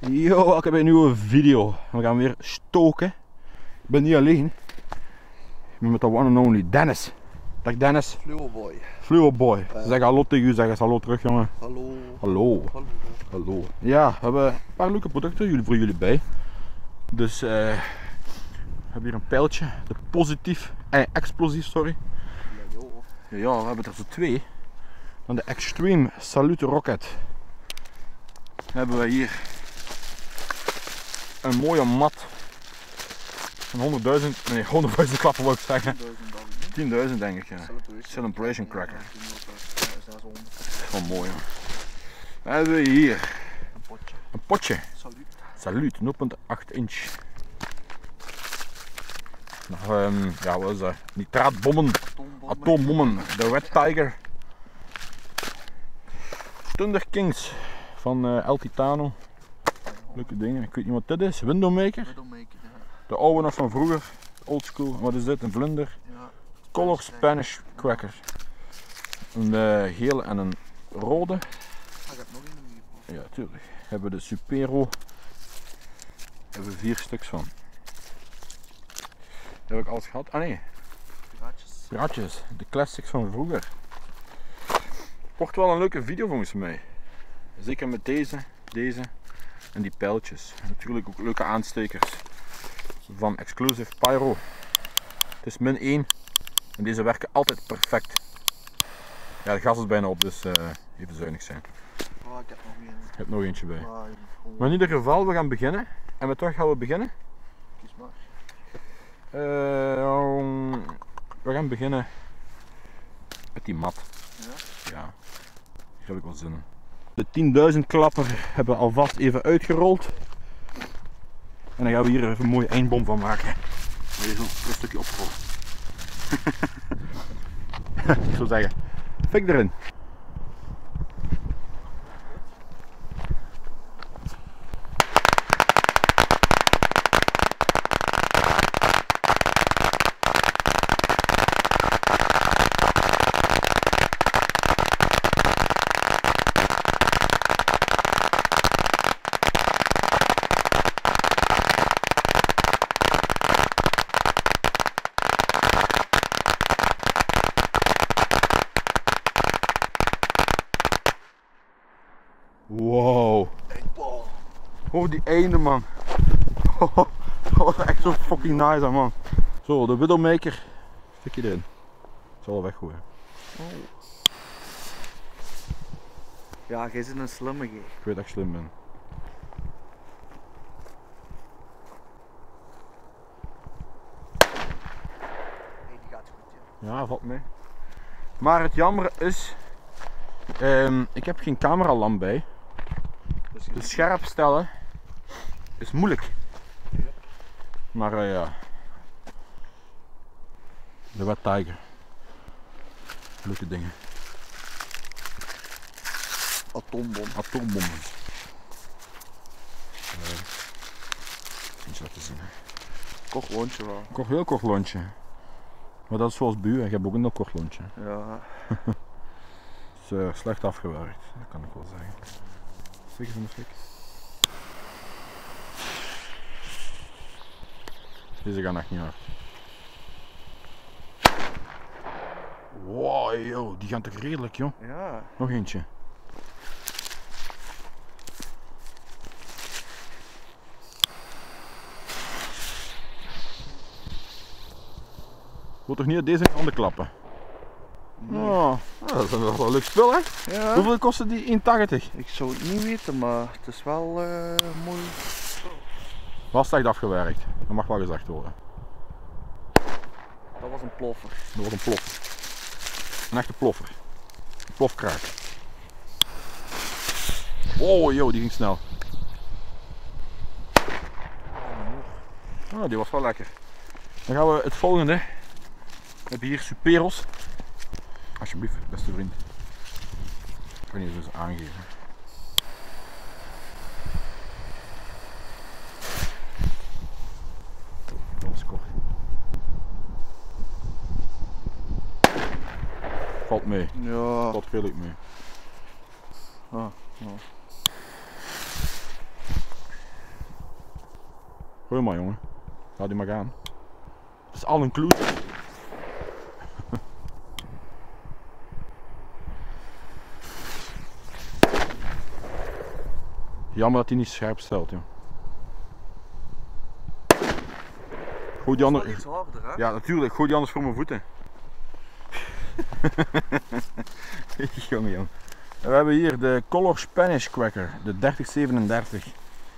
Yo, welkom bij een nieuwe video. We gaan weer stoken. Ik ben niet alleen. Ik ben met de one and only Dennis. Dag Dennis. Fluoboy. Fluoboy. Zeg hallo tegen u, zeg eens hallo terug jongen. Hallo. Hallo. Hallo. Hallo. Ja, we hebben een paar leuke producten voor jullie bij. Dus we hebben hier een pijltje. De positief, explosief, sorry. Ja, joh. Ja, we hebben er zo twee. Dan de Extreme Salute Rocket. Dan hebben we hier een mooie mat van 100.000, nee 100.000 klappen wil ik zeggen. 10.000 denk ik, ja. Celebration Cracker. Dat is wel mooi hoor. Dan hebben we hier een potje. Salute 0,8 inch. Nog, ja, wat is dat? Nitraatbommen, atoombommen, de Red Tiger. Thunder Kings van El Titano. Leuke dingen, ik weet niet wat dit is. Windowmaker. De oude nog van vroeger, old school. Wat is dit? Een vlinder. Color Spanish Cracker. Een gele en een rode. Ja, tuurlijk. Hebben we de Supero. Hebben we 4 stuks van. Heb ik alles gehad? Ah nee. Piraatjes. De classics van vroeger. Wordt wel een leuke video volgens mij. Zeker met deze en die pijltjes. En natuurlijk ook leuke aanstekers van Exclusive Pyro. Het is min 1 en deze werken altijd perfect. Ja, de gas is bijna op, dus even zuinig zijn. Oh, ik heb nog één. Ik heb nog eentje bij. Maar in ieder geval, we gaan beginnen. En met wat gaan we beginnen? Kies maar. We gaan beginnen met die mat. Ja? Ja, hier heb ik wel zin in. De 10.000 klapper hebben we alvast even uitgerold. En dan gaan we hier even een mooie eindbom van maken. Even een stukje oprollen. Ik zou zeggen, fik erin. Wow. Oh, die einde man. Oh, dat is echt zo fucking nice man. Zo, de Widowmaker. Stik je erin. Ik zal wel weggooien. Oh. Ja, jij zit een slimmige. Ik weet dat ik slim ben. Nee, die gaat goed, ja. Ja, valt mee. Maar het jammer is, ik heb geen cameralamp bij. Dus scherp stellen is moeilijk. Maar ja. De Red Tiger. Leuke dingen. Atoombom. Atoombommen. Eens laten zien. Kort lontje wel. Heel kort lontje. Maar dat is zoals bij u, ik heb ook een heel kort lontje. Ja. Het is slecht afgewerkt, dat kan ik wel zeggen. Zeker van de fik. Deze gaan echt niet hard. Wow, joh, die gaan toch redelijk, joh. Ja. Nog eentje. Ik wil toch niet uit deze handen klappen? Nee. Oh, dat is wel een leuk spul, hè? Ja. Hoeveel kostte die? 1,80? Ik zou het niet weten, maar het is wel mooi. Was slecht afgewerkt, dat mag wel gezegd worden. Dat was een ploffer. Dat was een ploffer. Een echte ploffer. Een plofkraak. Oh joh, die ging snel. Oh, die was wel lekker. Dan gaan we het volgende. We hebben hier Superos. Alsjeblieft, beste vriend. Ik kan je dus aangeven. Dat is kort. Valt mee. Ja. Valt redelijk mee. Ah, ja. Gooi maar jongen. Laat die maar gaan. Het is all inclusive. Jammer dat hij niet scherp stelt, joh. Gooi die Dat is anders. wel iets harder, hè? Ja, natuurlijk. Gooi die anders voor mijn voeten. Jongen, jongen. En we hebben hier de Color Spanish Cracker, de 3037.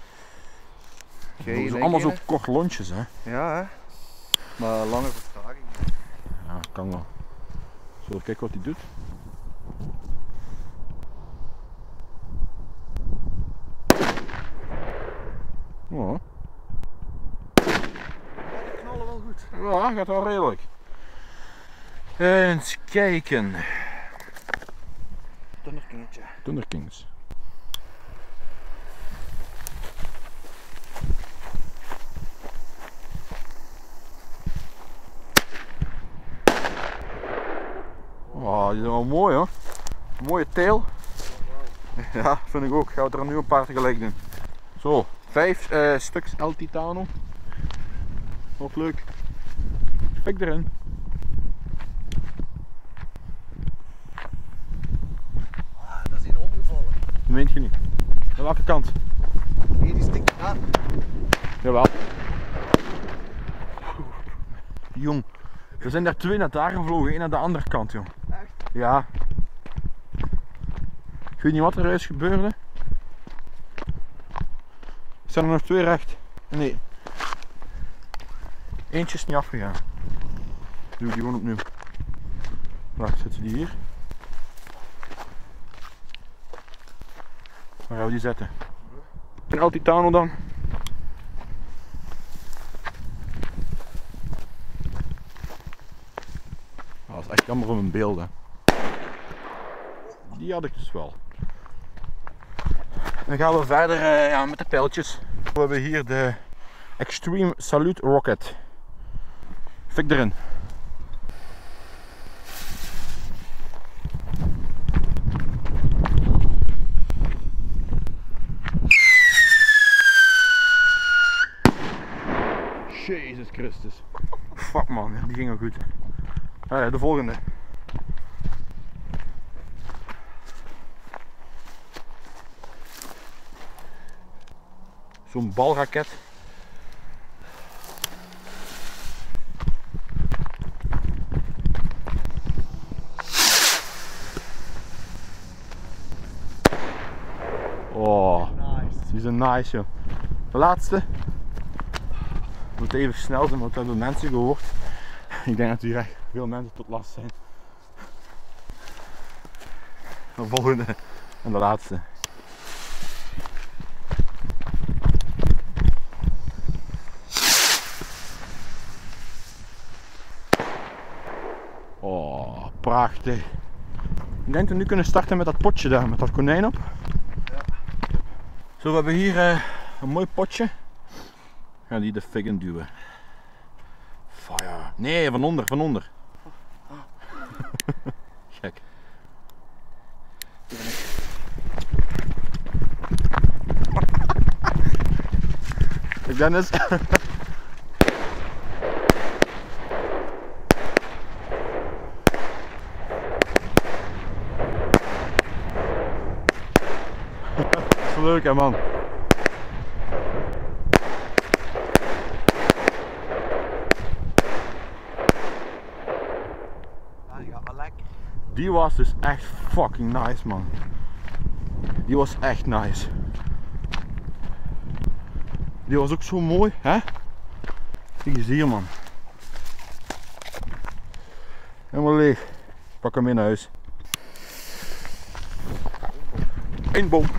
Geen Dat zijn allemaal zo enkele. kort lontjes, hè. Ja, hè? Maar lange vertraging. Ja, kan wel. Zullen we kijken wat hij doet? Oh. Die knallen wel goed. Ja, gaat wel redelijk. Eens kijken. Thunderkingetje. Thunder Kings. Oh, die is wel mooi hoor. Mooie tail. Ja, vind ik ook. Gaan we er nu een paar tegelijk doen. Zo, 5 stuks El Titano. Wat leuk. Pik erin. Ah, dat is hier omgevallen. Dat meent je niet. Aan welke kant? Hier, die stinkt aan. Jawel. Jong, er zijn daar 2 naar daar gevlogen, 1 naar de andere kant, jong. Echt? Ja. Ik weet niet wat er juist gebeurde. Er staan er nog 2 recht. Nee. Eentje is niet afgegaan. Doe die gewoon opnieuw. Wacht, zetten die hier. Waar gaan we die zetten? En El Titano dan. Dat is echt jammer voor mijn beelden. Die had ik dus wel. Dan gaan we verder ja, met de pijltjes. We hebben hier de Extreme Salute Rocket. Fik erin. Jezus Christus. Fuck man, die ging al goed. De volgende. Zo'n balraket. Oh, Nice. die zijn nice joh. De laatste. We moeten even snel zijn, want we hebben mensen gehoord. Ik denk dat hier echt veel mensen tot last zijn. De volgende en de laatste. Oh, prachtig. Ik denk dat we nu kunnen starten met dat potje daar, met dat konijn op. Ja. Zo, we hebben hier een mooi potje. We gaan die de fik in duwen. Fire. Nee, van onder, van onder. Gek. Dennis. Dat is leuk hè man. Ah, die gaat wel lekker. Die was dus echt fucking nice man. Die was echt nice. Die was ook zo mooi, hè? Kijk eens hier man. Helemaal leeg. Pak hem mee naar huis. Eén boom.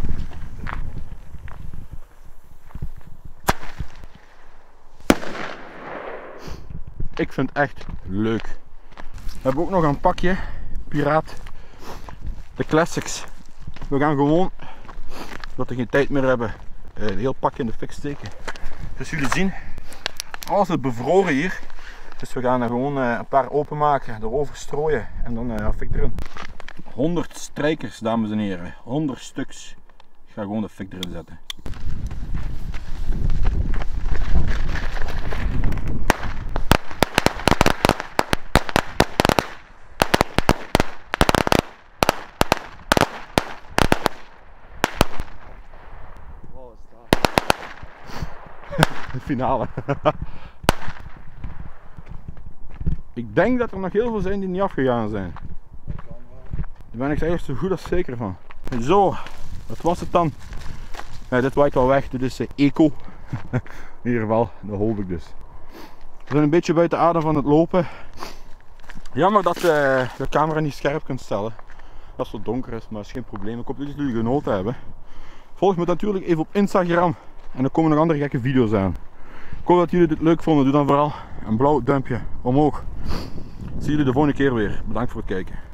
Ik vind het echt leuk. We hebben ook nog een pakje Piraat. De Classics. We gaan gewoon, omdat we geen tijd meer hebben, een heel pakje in de fik steken. Dus jullie zien, alles is bevroren hier. Dus we gaan er gewoon een paar openmaken, erover strooien en dan fik erin. 100 strijkers, dames en heren. 100 stuks. Ik ga gewoon de fik erin zetten. de finale. Ik denk dat er nog heel veel zijn die niet afgegaan zijn. Dat kan wel. Daar ben ik er echt zo goed als zeker van. Zo, dat was het dan. Ja, dit waait wel weg, dit is eco. In ieder geval, dat hoop ik dus. We zijn een beetje buiten adem van het lopen. Jammer dat je de camera niet scherp kunt stellen. Als het donker is, maar dat is geen probleem. Ik hoop dat jullie genoten hebben. Volg me natuurlijk even op Instagram. En er komen nog andere gekke video's aan. Ik hoop dat jullie dit leuk vonden. Doe dan vooral een blauw duimpje omhoog. Zie jullie de volgende keer weer. Bedankt voor het kijken.